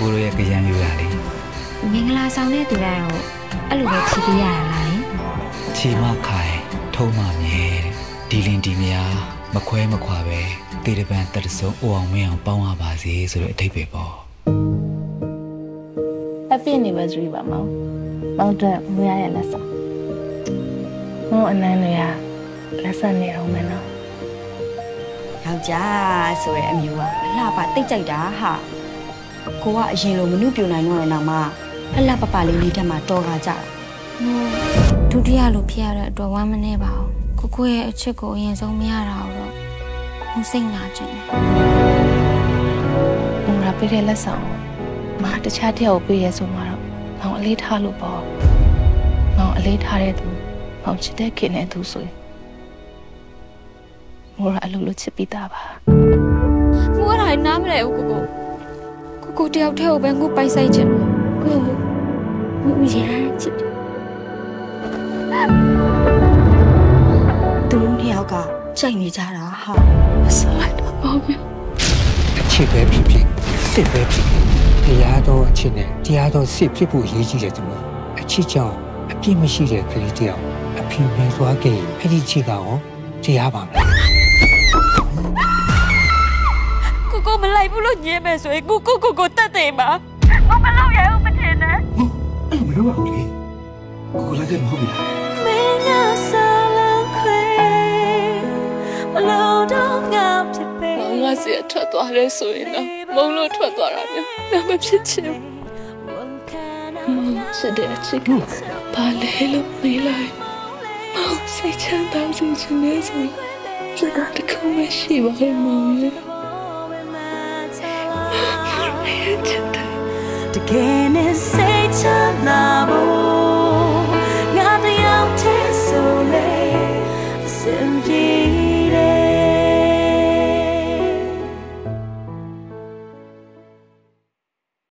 ကိုလိုရဲ့ကြံယူရလေမင်္ဂလာဆောင်တဲ့သူတိုင်းကိုအဲ့လိုပဲဖြီးပြရလားချီမခိုင်ထုံးမမြဲဒီလင်ဒီမယားမခွဲမခွာပဲတေတပံတက်စုံအိုအောင်မင်းအောင်ပေါင်းရပါစေဆိုတဲ့အထိပ္ပယ်ပေါ့ Happy anniversary ပါမောင်တို့မွေးရရဲ့လက်ဆောင်မောင်အနန်းတွေကလက်ဆက်နေအောင်မယ်နော်ယောက်ျားဆိုရဲအမျိုးကအလှပတိတ်ကြိုက်တာဟာကိုကအရင်လိုမနှုတ်ပြနိုင်တော့တဲ့နောက်မှာအလှပပလေးလေးတက်မှာတော်ခါကြတာဒုတိယလိုဖြစ်ရတဲ့အတွက်ဝမ်းမနေပါဘူးကိုရဲ့အချစ်ကိုအရင်ဆုံးမရတာတော့မစိတ်နာခြင်းနဲ့ဘုရားပေးတဲ့လက်ဆောင်မတခြားတယောက်ပေးရဲဆိုမှတော့မောင်အလေးထားလို့ပေါ့မောင်အလေးထားတဲ့သူမောင်ချစ်တဲ့ခင်တဲ့သူဆိုရင်ဘုရားအလိုလိုချစ်ပြီးသားပါဘုရားနားမလဲဘူးကိုတယောက်တည်းကိုပဲငုပိုက်ဆိုင်ခြင်းကိုရချစ်သူတို့ယောက်ကကြိုက်နေကြတာဟာမဆိုလိုက်တော့ပေါ့ဗျအချစ်ပဲဖြစ်ဖြစ်စစ်ပဲဖြစ်ဖြစ်တရားတော်အချစ်နဲ့တရားတော်စစ်ဖြစ်ဖို့ရည်ကြီးတယ်သူအချစ်ကြောင့်အပြစ်မရှိတဲ့ကလေးတယောက်အဖေမြင်သွားခဲ့ရင်အဲ့ဒီချစ်ကရောတရားပါမယ်ကိုမလိုက်ဘူးလို့ညင်းမယ်ဆိုရင်ကိုတတ်တယ်ပါကိုမလုပ်ရဘူးမထင်နဲ့အဲ့လိုမလုပ်ရဘူးလေကိုလည်းမဟုတ်ဘူးလားမင်းကစားလို့ခွေမလို့တော့ငါဖြစ်ပေငါစီထွက်သွားလဲဆိုရင်တော့မုံလို့ထွက်သွားတာမျိုးငါမဖြစ်ချင်ဘူးစစ်တဲ့အချစ်ကဘာလဲလို့မေးလိုက်မောင်စိတ်ချမ်းသာစေချင်နေဆိုစကားတခုမရှိပါဘူးမောင်ရဲ့တကယ်နဲ့စိတ်ချမ်းသာ